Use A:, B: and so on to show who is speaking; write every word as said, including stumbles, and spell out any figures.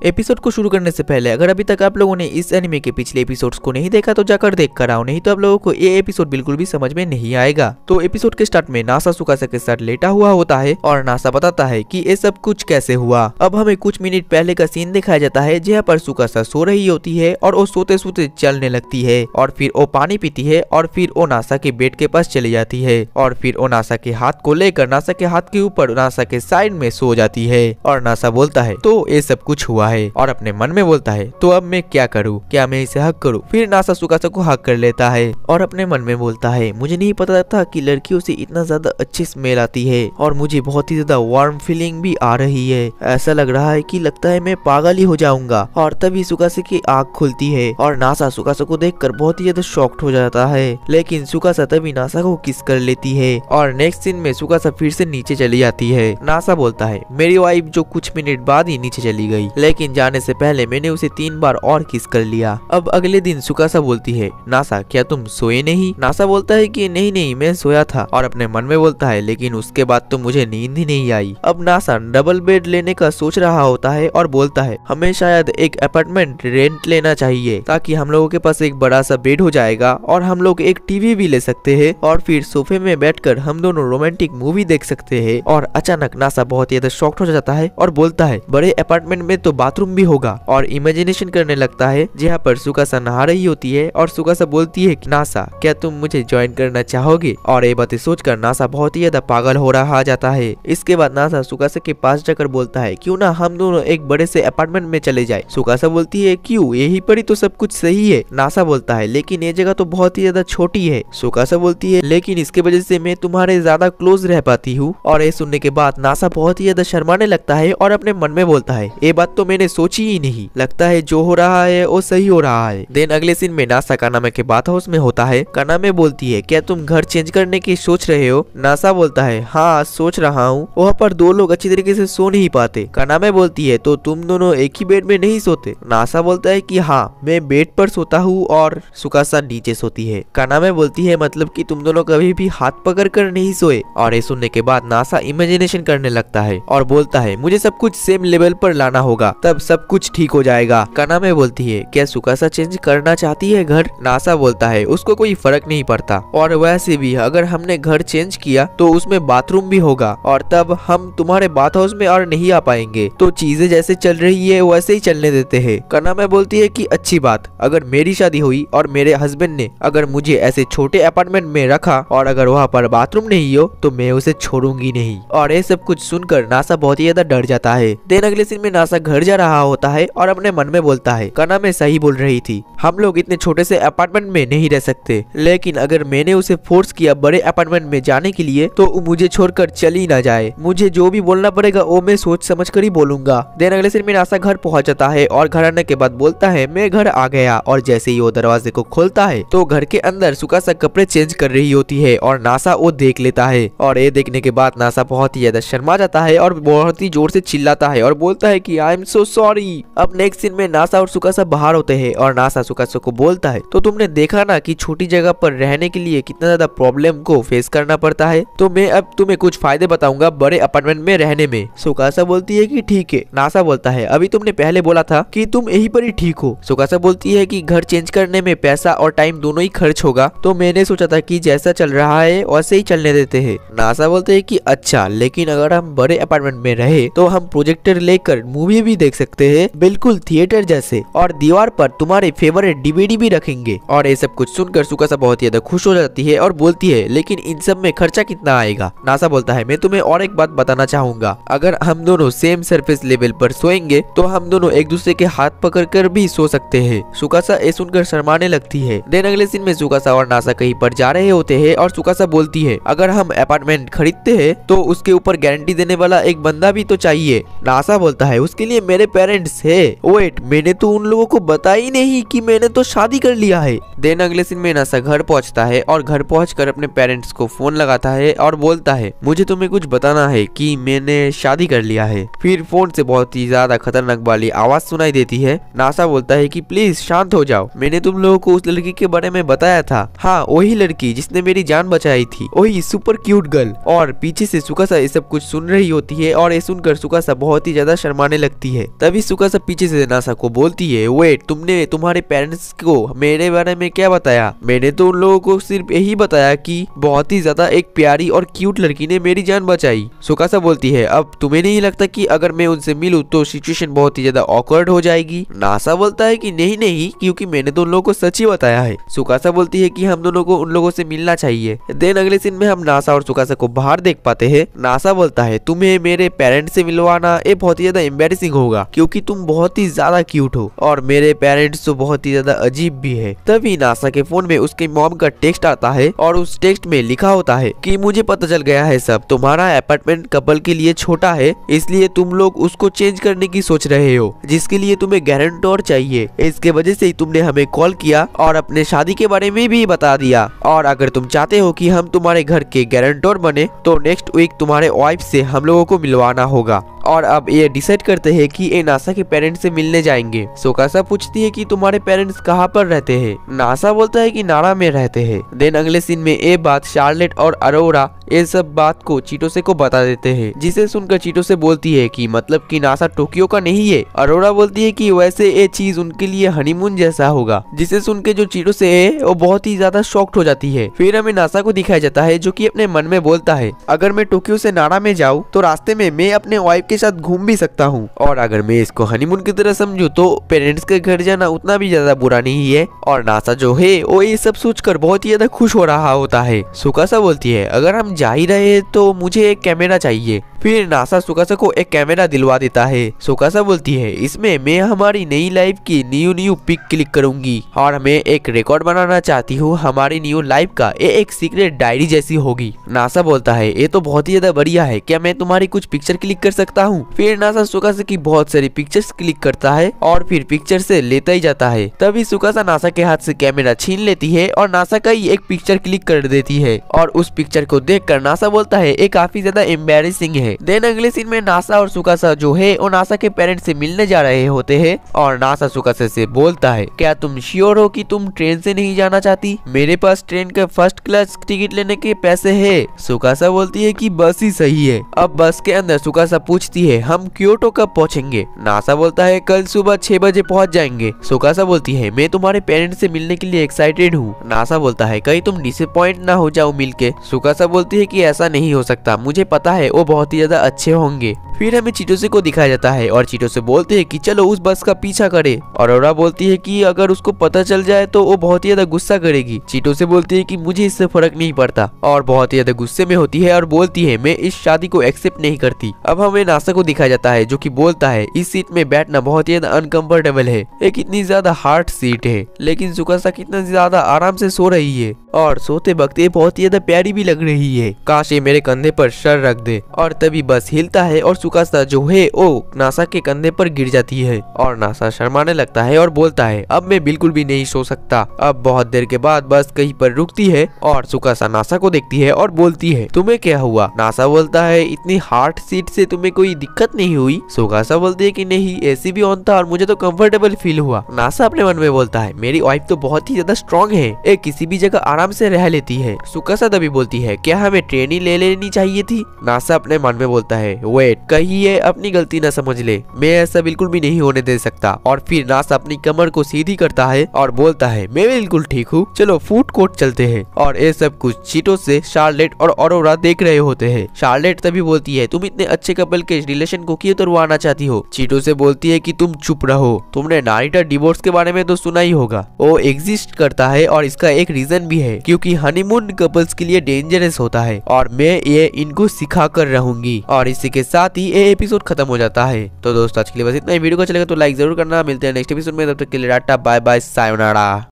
A: Episode को शुरू करने से पहले अगर अभी तक आप लोगों ने इस एनिमे के पिछले एपिसोड्स को नहीं देखा तो जाकर देख कर आओ, नहीं तो आप लोगों को ये एपिसोड बिल्कुल भी समझ में नहीं आएगा। तो एपिसोड के स्टार्ट में नासा सुकासा के साथ लेटा हुआ होता है और नासा बताता है कि ये सब कुछ कैसे हुआ। अब हमें कुछ मिनट पहले का सीन दिखाया जाता है जहाँ पर सुकासा सो रही होती है और वो सोते सोते चलने लगती है और फिर वो पानी पीती है और फिर वो नासा के बेड के पास चली जाती है और फिर वो नासा के हाथ को लेकर नासा के हाथ के ऊपर नासा के साइड में सो जाती है और नासा बोलता है तो ये सब कुछ हुआ है और अपने मन में बोलता है तो अब मैं क्या करूँ, क्या मैं इसे हक करूँ। फिर नासा सुकासा को हक कर लेता है और अपने मन में बोलता है मुझे नहीं पता था कि लड़कियों से इतना ज्यादा अच्छी स्मेल आती है और मुझे बहुत ही ज्यादा वार्म फीलिंग भी आ रही है। ऐसा लग रहा है कि लगता है मैं पागल ही हो जाऊंगा। और तभी सुकासा की आँख खुलती है और नासा सुकासा को देखकर बहुत ही ज्यादा शॉक्ड हो जाता है, लेकिन सुकासा तभी नासा को किस कर लेती है और नेक्स्ट सीन में सुकासा फिर से नीचे चली जाती है। नासा बोलता है मेरी वाइफ जो कुछ मिनट बाद ही नीचे चली गई, लेकिन जाने से पहले मैंने उसे तीन बार और किस कर लिया। अब अगले दिन सुकासा बोलती है नासा क्या तुम सोए नहीं? नासा बोलता है कि नहीं नहीं मैं सोया था और अपने मन में बोलता है लेकिन उसके बाद तो मुझे नींद ही नहीं आई। अब नासा डबल बेड लेने का सोच रहा होता है और बोलता है हमें शायद एक अपार्टमेंट रेंट लेना चाहिए ताकि हम लोगों के पास एक बड़ा सा बेड हो जाएगा और हम लोग एक टीवी भी ले सकते हैं और फिर सोफे में बैठकर हम दोनों रोमांटिक मूवी देख सकते हैं। और अचानक नासा बहुत ही ज्यादा शॉक्ड हो जाता है और बोलता है बड़े अपार्टमेंट में तो बाथरूम भी होगा और इमेजिनेशन करने लगता है जहाँ पर सुकासा नहा रही होती है और सुकासा बोलती है कि नासा क्या तुम मुझे ज्वाइन करना चाहोगे? और ये बातें सोचकर नासा बहुत ही ज्यादा पागल हो रहा जाता है। इसके बाद नासा सुकासा के पास जाकर बोलता है क्यों ना हम दोनों एक बड़े से अपार्टमेंट में चले जाए। सुकासा बोलती है क्यों, यही पर ही तो सब कुछ सही है। नासा बोलता है लेकिन ये जगह तो बहुत ही ज्यादा छोटी है। सुकासा बोलती है लेकिन इसके वजह से मैं तुम्हारे ज्यादा क्लोज रह पाती हूँ। और ये सुनने के बाद नासा बहुत ही ज्यादा शर्माने लगता है और अपने मन में बोलता है ये बात तो मैंने सोची ही नहीं, लगता है जो हो रहा है वो सही हो रहा है। देन अगले सीन में नासा कानामे के बात हाउस में होता है। कानामे बोलती है क्या तुम घर चेंज करने की सोच रहे हो? नासा बोलता है हाँ सोच रहा हूँ, वहाँ पर दो लोग अच्छी तरीके से सो नहीं पाते। कानामे बोलती है तो तुम दोनों एक ही बेड में नहीं सोते? नासा बोलता है कि हाँ मैं बेड पर सोता हूँ और सुकासा नीचे सोती है। कानामे बोलती है मतलब कि तुम दोनों कभी भी हाथ पकड़ कर नहीं सोए। और ये सुनने के बाद नासा इमेजिनेशन करने लगता है और बोलता है मुझे सब कुछ सेम लेवल पर लाना होगा तब सब कुछ ठीक हो जाएगा। कानामे बोलती है क्या सुकासा चेंज करना चाहती है घर? नासा बोलता है उसको कोई फर्क नहीं पड़ता और वैसे भी अगर हमने घर चेंज किया तो उसमें बाथरूम भी होगा और तब हम तुम्हारे बाथ हाउस में और नहीं आ पाएंगे, तो चीजें जैसे चल रही है वैसे ही चलने देते हैं। कानामे बोलती है कि अच्छी बात, अगर मेरी शादी हुई और मेरे हस्बैंड ने अगर मुझे ऐसे छोटे अपार्टमेंट में रखा और अगर वहाँ पर बाथरूम नहीं हो तो मैं उसे छोड़ूंगी नहीं। और ये सब कुछ सुनकर नासा बहुत ही ज्यादा डर जाता है। देन अगले सीन में नासा घर जा रहा होता है और अपने मन में बोलता है कानामे सही बोल रही थी, हम लोग इतने छोटे से अपार्टमेंट में नहीं रह सकते, लेकिन अगर मैंने उसे फोर्स किया बड़े अपार्टमेंट में जाने के लिए तो मुझे छोड़कर चली ना जाए। मुझे जो भी बोलना पड़ेगा वो मैं सोच समझ कर ही बोलूंगा। देन अगले सीन में नासा घर पहुंच जाता है और घर आने के बाद बोलता है मैं घर आ गया। और जैसे ही वो दरवाजे को खोलता है तो घर के अंदर सुकासा कपड़े चेंज कर रही होती है और नासा वो देख लेता है। और ये देखने के बाद नासा बहुत ही ज्यादा शर्मा जाता है और बहुत ही जोर से चिल्लाता है और बोलता है कि आई एम सो सॉरी। अब नेक्स्ट सीन में नासा और सुकासा बाहर होते हैं और नासा सुकासा को बोलता है तो तुमने देखा ना कि छोटी जगह पर रहने के लिए कितना ज्यादा प्रॉब्लम को फेस करना पड़ता है, तो मैं अब तुम्हें कुछ फायदे बताऊंगा बड़े अपार्टमेंट में रहने में। सुकासा बोलती है कि ठीक है। नासा बोलता है अभी तुमने पहले बोला था कि तुम यहीं पर ही ठीक हो। सुकासा बोलती है कि घर चेंज करने में पैसा और टाइम दोनों ही खर्च होगा, तो मैंने सोचा था कि जैसा चल रहा है वैसे ही चलने देते हैं। नासा बोलते है कि अच्छा, लेकिन अगर हम बड़े अपार्टमेंट में रहे तो हम प्रोजेक्टर लेकर मूवी भी देख सकते हैं बिल्कुल थिएटर जैसे, और दीवार पर तुम्हारे फेवरेट डीवीडी भी रखेंगे। और ये सब कुछ सुनकर सुकासा बहुत ज्यादा खुश हो जाती है और बोलती है लेकिन इन सब में खर्चा कितना आएगा? नासा बोलता है मैं तुम्हें और एक बात बताना चाहूंगा, अगर हम दोनों सेम सरफेस लेवल पर सोएंगे तो हम दोनों एक दूसरे के हाथ पकड़कर भी सो सकते हैं। सुकासा ये सुनकर शर्माने लगती है। देन अगले सीन में सुकासा और नासा कहीं पर जा रहे होते हैं और सुकासा बोलती है अगर हम अपार्टमेंट खरीदते हैं तो उसके ऊपर गारंटी देने वाला एक बंदा भी तो चाहिए। नासा बोलता है उसके लिए मेरे पेरेंट्स है। वेट, मैंने तो उन लोगों को बताया ही नहीं कि मैंने तो शादी कर लिया है। देन अगले सीन में नासा घर पहुंचता है और घर पहुंचकर अपने पेरेंट्स को फोन लगाता है और बोलता है मुझे तुम्हें कुछ बताना है कि मैंने शादी कर लिया है। फिर फोन से बहुत ही ज्यादा खतरनाक वाली आवाज सुनाई देती है। नासा बोलता है कि प्लीज शांत हो जाओ, मैंने तुम लोगों को उस लड़की के बारे में बताया था। हाँ, वही लड़की जिसने मेरी जान बचाई थी, वही सुपर क्यूट गर्ल। और पीछे से सुकासा ये सब कुछ सुन रही होती है और ये सुनकर सुकासा बहुत ही ज्यादा शर्माने लगती है। तभी सुकासा पीछे से नासा को बोलती है, वेट, तुमने तुम्हारे पेरेंट्स को मेरे बारे में क्या बताया? मैंने तो उन लोगों को सिर्फ यही बताया कि बहुत ही ज्यादा एक प्यारी और क्यूट लड़की ने मेरी जान बचाई। सुकासा बोलती है, अब तुम्हें नहीं लगता कि अगर मैं उनसे मिलूं तो सिचुएशन बहुत ही ज्यादा ऑकवर्ड हो जाएगी? नासा बोलता है कि नहीं नहीं, क्योंकि मैंने तो उन लोगों को सच ही बताया है। सुकासा बोलती है कि हम दोनों को उन लोगों से मिलना चाहिए। देन अगले सीन में हम नासा और सुकासा को बाहर देख पाते हैं। नासा बोलता है, तुम्हें मेरे पेरेंट्स से मिलवाना ये बहुत ही ज्यादा एम्बैरेसिंग होगा, क्योंकि तुम बहुत ही ज्यादा क्यूट हो और मेरे पेरेंट्स तो बहुत ही ज्यादा अजीब भी है। तभी नासा के फोन में उसके मॉम का टेक्स्ट आता है और उस टेक्स्ट में लिखा होता है कि मुझे पता चल गया है सब, तुम्हारा अपार्टमेंट कपल के लिए छोटा है, इसलिए तुम लोग उसको चेंज करने की सोच रहे हो, जिसके लिए तुम्हें गारंटर चाहिए। इसके वजह से ही तुमने हमें कॉल किया और अपने शादी के बारे में भी बता दिया। और अगर तुम चाहते हो कि हम तुम्हारे घर के गारंटर बने तो नेक्स्ट वीक तुम्हारे वाइफ से हम लोगों को मिलवाना होगा। और अब ये डिसाइड करते हैं कि ये नासा के पेरेंट्स से मिलने जाएंगे। सुकासा पूछती है कि तुम्हारे पेरेंट्स कहाँ पर रहते हैं? नासा बोलता है कि नारा में रहते हैं। देन अगले सीन में ये बात शार्लेट और अरोरा ये सब बात को चीटोसे को बता देते हैं, जिसे सुनकर चीटोसे बोलती है कि मतलब कि नासा टोक्यो का नहीं है। अरोरा बोलती है कि वैसे ये चीज उनके लिए हनीमून जैसा होगा, जिसे सुन के जो चीटोसे है वो बहुत ही ज्यादा शॉक्ड हो जाती है। फिर हमें नासा को दिखाया जाता है जो कि अपने मन में बोलता है, अगर मैं टोक्यो से नारा में जाऊँ तो रास्ते में मैं अपने वाइफ के साथ घूम भी सकता हूँ, और अगर मैं इसको हनीमून की तरह समझूं तो पेरेंट्स के घर जाना उतना भी ज्यादा बुरा नहीं है। और नासा जो है वो ये सब सोचकर बहुत ही ज्यादा खुश हो रहा होता है। सुकासा बोलती है, अगर हम जा ही रहे हैं तो मुझे एक कैमरा चाहिए। फिर नासा सुकासा को एक कैमरा दिलवा देता है। सुकासा बोलती है, इसमें मैं हमारी नई लाइफ की न्यू न्यू पिक क्लिक करूंगी और मैं एक रिकॉर्ड बनाना चाहती हूँ हमारी न्यू लाइफ का, ये एक सीक्रेट डायरी जैसी होगी। नासा बोलता है, ये तो बहुत ही ज्यादा बढ़िया है, क्या मैं तुम्हारी कुछ पिक्चर क्लिक कर सकता हूँ? फिर नासा सुकासा की बहुत सारी पिक्चर्स क्लिक करता है और फिर पिक्चर से लेता ही जाता है। तभी सुकासा नासा के हाथ से कैमरा छीन लेती है और नासा का ही एक पिक्चर क्लिक कर देती है। और उस पिक्चर को देखकर नासा बोलता है, ये काफी ज्यादा एम्बैरेसिंग है। देन अगले सीन में नासा और सुकासा जो है वो नासा के पेरेंट्स से मिलने जा रहे होते हैं और नासा सुकासा से बोलता है, क्या तुम श्योर हो कि तुम ट्रेन से नहीं जाना चाहती? मेरे पास ट्रेन का फर्स्ट क्लास टिकट लेने के पैसे है। सुकासा बोलती है कि बस ही सही है। अब बस के अंदर सुकासा पूछती है, हम क्योटो कब पहुंचेंगे? नासा बोलता है, कल सुबह छह बजे पहुंच जाएंगे। सुकासा बोलती है, मैं तुम्हारे पेरेंट्स से मिलने के लिए एक्साइटेड हूँ। नासा बोलता है, कहीं तुम डिसअपॉइंट ना हो जाओ मिलके। सुकासा बोलती है कि ऐसा नहीं हो सकता, मुझे पता है वो बहुत ही ज्यादा अच्छे होंगे। फिर हमें चीटोसे को दिखाया जाता है और चीटोसे बोलते हैं कि चलो उस बस का पीछा करे। और अरोरा बोलती है कि अगर उसको पता चल जाए तो वो बहुत ही ज्यादा गुस्सा करेगी। चीटोसे बोलती है कि मुझे इससे फर्क नहीं पड़ता और बहुत ही ज्यादा गुस्से में होती है और बोलती है, मैं इस शादी को एक्सेप्ट नहीं करती। अब हमें नासा को दिखाया जाता है जो कि बोलता है, इस सीट में बैठना बहुत ही ज्यादा अनकंफर्टेबल है, ये कितनी ज्यादा हार्ड सीट है, लेकिन सुकासा कितना ज्यादा आराम से सो रही है और सोते वक्त ये बहुत ही ज्यादा प्यारी भी लग रही है, काश ये मेरे कंधे पर सर रख दे। और तभी बस हिलता है और सुकासा जो है वो नासा के कंधे पर गिर जाती है और नासा शर्माने लगता है और बोलता है, अब मैं बिल्कुल भी नहीं सो सकता। अब बहुत देर के बाद बस कहीं पर रुकती है और सुकासा नासा को देखती है और बोलती है, तुम्हें क्या हुआ? नासा बोलता है, इतनी हार्ड सीट से तुम्हें कोई दिक्कत नहीं हुई? सुकासा बोलती है कि नहीं, एसी भी ऑन था और मुझे तो कंफर्टेबल फील हुआ। नासा अपने मन में बोलता है, मेरी वाइफ तो बहुत ही ज्यादा स्ट्रॉन्ग है, ये किसी भी जगह आराम से रह लेती है। सुकासा तभी बोलती है, क्या हमें ट्रेन ही ले लेनी चाहिए थी? नासा अपने मन में बोलता है, वेट, कहीं ये अपनी गलती न समझ ले, मैं ऐसा बिल्कुल भी नहीं होने दे सकता। और फिर नासा अपनी कमर को सीधी करता है और बोलता है, मैं बिल्कुल ठीक हूँ, चलो फूड कोर्ट चलते हैं। और ये सब कुछ चीटोसे, शार्लेट और अरोरा देख रहे होते हैं। शार्लेट तभी बोलती है, तुम इतने अच्छे कपल के रिलेशन को क्यों तोड़वाना चाहती हो? चीटोसे बोलती है कि तुम चुप रहो, तुमने नारिटा डिवोर्स के बारे में तो सुना ही होगा, वो एग्जिस्ट करता है और इसका एक रीजन भी है, क्योंकि हनीमून कपल्स के लिए डेंजरस होता है और मैं ये इनको सिखा कर रहूंगी। और इसी के साथ ही ये एपिसोड खत्म हो जाता है। तो दोस्तों आज के लिए बस इतना ही। वीडियो को चलेगा तो लाइक जरूर करना। मिलते हैं नेक्स्ट एपिसोड में, तब तक के लिए टाटा बाय बाय सायोनारा।